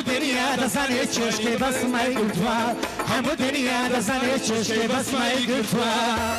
دنیا دەزانێت چێشکەی بەسمای گرتووە هەموو دنیا دەزانێت چێشکەی بەسمای گرتووە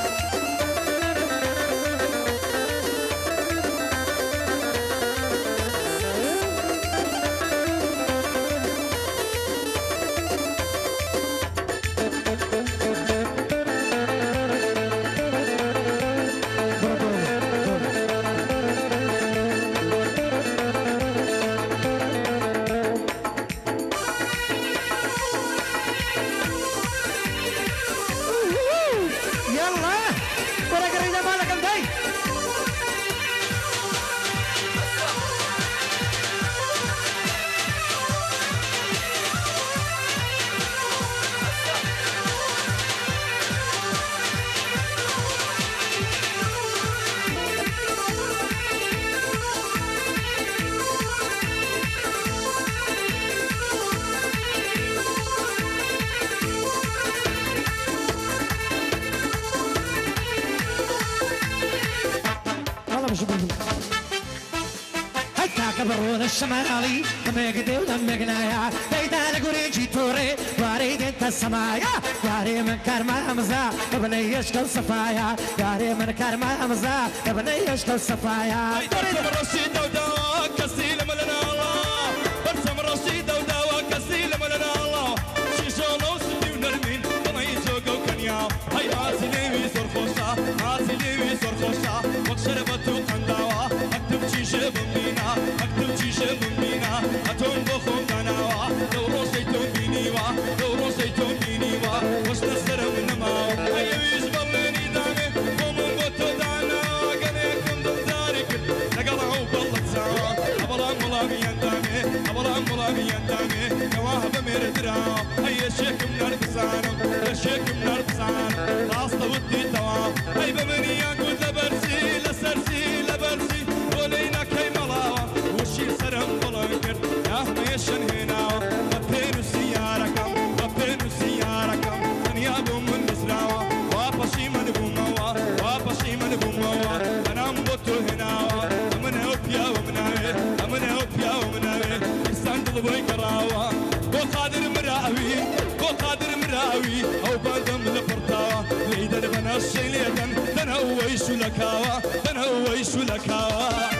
برون الشمالي لما يقدي ولما يقنايا بيدا لقريجي توري واريد انت السمايا ياري من كرمة همزة ابني يشكل صفايا ياري من كرمة همزة ابني يشكل صفايا برسم رشيد ودواء كسيل ملنا الله برسم رشيد ودواء كسيل ملنا الله شيشو لو سبي ونرمين وما يجوقو كنيا هاي عاسلي ويسور خوشا عاسلي ويسور خوشا وقشربتو قنداوا اكتب شيشة بمينا اكتب شيشة بمينا اتون بخون داناوا لو روسيتون بينيوا لو روسيتون بينيوا وش نسر ونماو ايويش بلني داني ومن بوتو دانا قنيكم دلدارك نقلعو بلد ساوا ابلان ملاميان دامي ابلان ملاميان دامي نواهب مردراو اي الشيك من اربسانم الشيك من اربسانم راسطة ودي توام اي بمنيان قد لبرسي لسرسي لبرسي ولينا كي ملاوا وشي سرم بلنكر يا هميشن هناوا وبينو سياركم وبينو سياركم دنيا بوم من نسراوا وابشي من بوموا وابشي من بوموا انا مبتو هناوا امن اوبيا ومناوي امن اوبيا ومناوي استندل بوي كراوا وقادر مراوي وقادر مراوي او بادم لفرطاوا ليدا بنا الشيليدن تنهويش لكاوا تنهويش لكاوا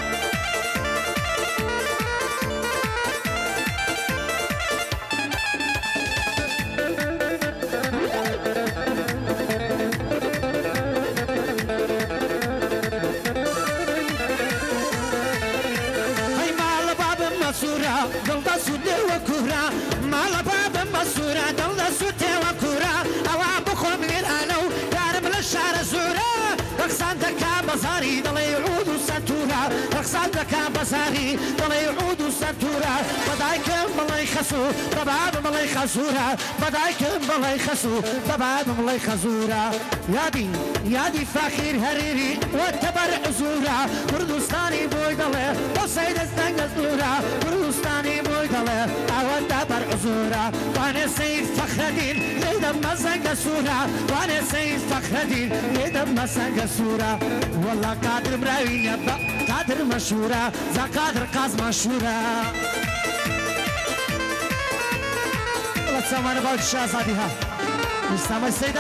دلدا سوده وكورا مال باب مسورا دلدا سوده وكورا او بخوم غيرانو دارم للشعر زورا رقصان دكا بزاري دل يعود سنتورا رقصان دكا بزاري دل يعود سنتورا بدايك ملاي خسو بباب ملاي خسورا بدايك ملاي خسو بباب ملاي خزورا يادي فاخر هريري وتبر عزورا كردستاني بويدله وسيد الزنقزورا كردستاني بويدله وتبر عزورا وانا سيد فخر الدين ليدم مزنق سورا وانا سيد فخر الدين ليدم مزنق سورا والله قادر مراوي يبا قادر مشهورا ذا قادر قاز مشهورا والله تسمعنا بعض الشهزاديها مش سامع السيدة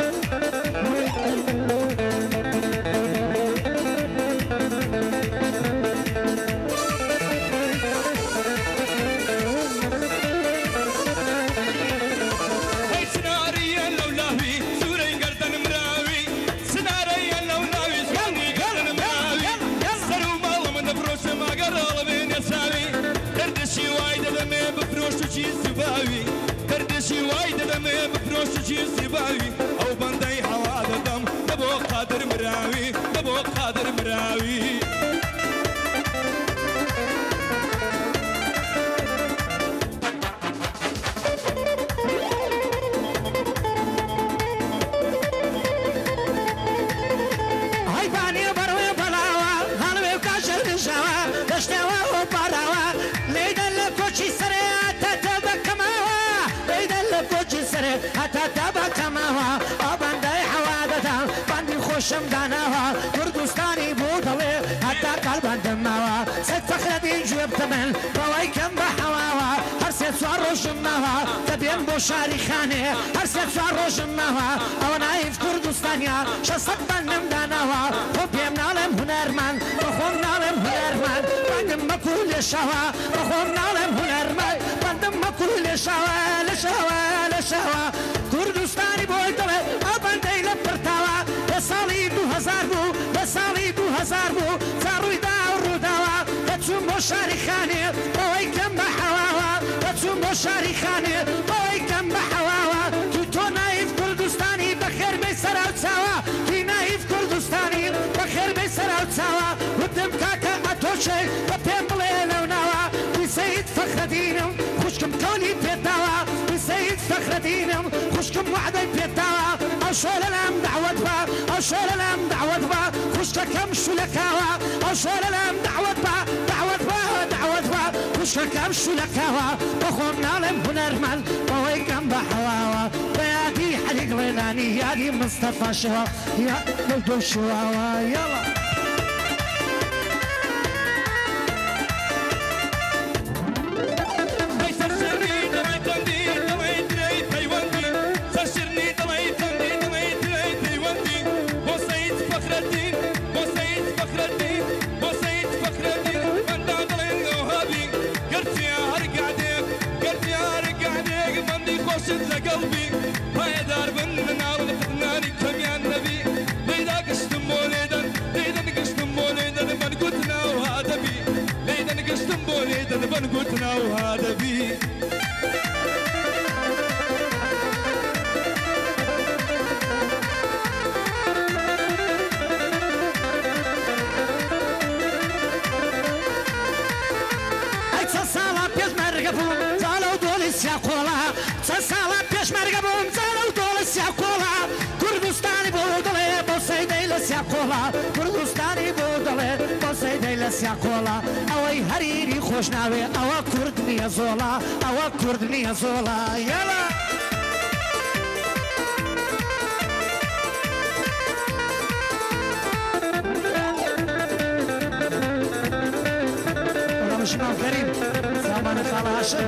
كردشي وايد دمي بفروش جيل سباوي او بندي حواد دم دبو قادر مراوي دبو قادر مراوي هاي باني بروي بلاوا هالوي وكاشر نشاوا دشتوا وبراوا ليدن لكوشي سريات حتى تبقى معها أبندي حوادثها بندي خوشم داناها كردستاني بودوي چوار ڕۆژم ماوە دەبێم بۆ شاری خانێ هەرسێ چوار ڕۆژم ماوە ئەوە نایف کوردستانیا 600 بەندم داناوە بۆ پێم ناڵێم هونەرمان بە خۆم ناڵێم هونەرمان بەندم مەکوو لێ شەوە بە خۆم ناڵێم هونەرمان بەندم مەکوو لێ شەوە لە شەوە لە شەوە کوردستانی بۆی دەڵێ ئەو بەندەی لە پرتاوە لە ساڵی 2000 بوو لە ساڵی 2000 بوو جاڕوویدا و ڕووداوە دەچووم بۆ شاری خانێ بەوەی کەم بە حەواوە دەچووم بۆ شاری خانێ بەوەی کەم بە حەواوە تۆ نایف کوردستانی بەخێر بێی سەراو چاوە کی نایف کوردستانی بەخێر بێی سەراو چاوە وتم کاکە ئەتۆچێ بە پێم بڵێ لەو ناوە سید فەخرەدینم خوشکم کەونی پێداوە سید فەخرەدینم خوشکم وعدەی پێداوە ئەو شۆرە لام دعوت بە ئەو شۆرە لام دعوت بە خوشکەکەم شولەکاوە ئەو شۆرە لام دعوت بە دعوت بە دعوت بە خوشکەکەم شولەکاوە بە خۆم ناڵێم هونەرمەند بەوەی کەم بە حەواوە بە یادی حەلیق ڕێنانی یادی مستەفا شەوە یا دڵ شواوە یاڵە قلبي هاي دار بننا وغتناني كميان نبي ليدا قشتم موليدا ليدا قشتم موليدا من قلتنا وهذا بي ليدا قشتم موليدا من قلتنا وهذا بي ساڵە پێشمەرگە بووم جارە و دۆڵە سیاکۆڵە کوردستانی بۆ دڵێ بۆ سەیدەی لە سیاکۆڵە کوردستانی بۆ دڵێ بۆ سەیدەی لە سیاکۆڵە ئەوەی هەریری خۆش ناوێ ئەوە کورد نییە زۆڵە ئەوە کورد نییە زۆڵە یاڵە ڕەمشماو کەریم زامانە خاڵاشە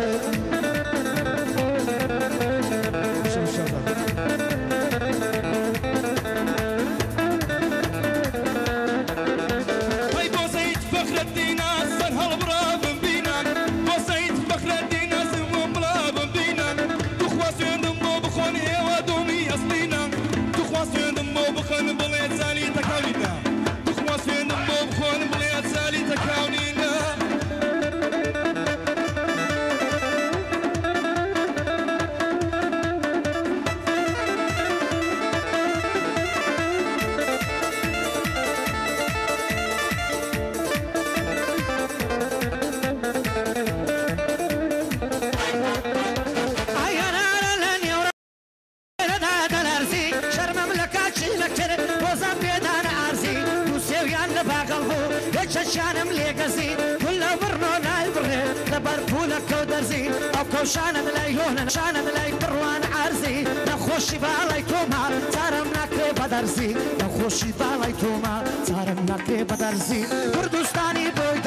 شانم لێگەزی لە بڕنۆ نای بڕێ لەبەر پولەکە و دەرزی ئەو کەوشانم لای لۆنە شانم لای بڕوان عارزی نەخۆشی باڵای تۆما چارم ناکرێ بە دەرزی نەخۆشی باڵای تۆما چارم ناکرێ بە دەرزی کوردستانی بۆی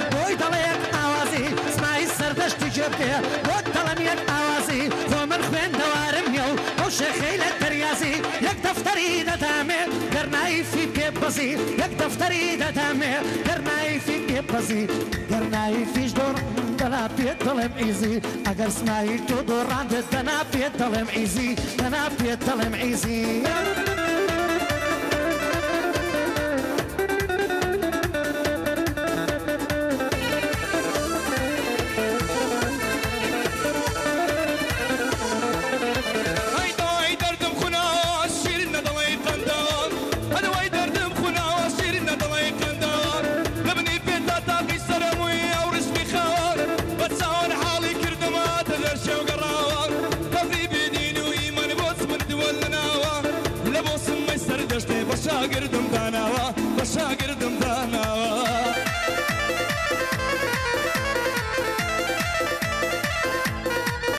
دەڵێ ئاوازی سمای سەردەشتی جێبێ بۆ دەڵم یەک ئاوازی خۆ من خوێندەوارم نیە و ئەو شێخەی لە دەریازی یەک دەفتەری دەدامێ گەرنایفی پێبەزی یەک دەفتەری دەدامێ گەرنایفی پێبەزی گەرنایفیش دۆڕ دەنا پێت دەڵێم ئیزی ئەگەر سمایی تۆ دۆڕاندێت دەنا پێت دەڵێم ئیزی دەنا پێت دەڵێم ئیزی شاگردم داناوە بە شاگرد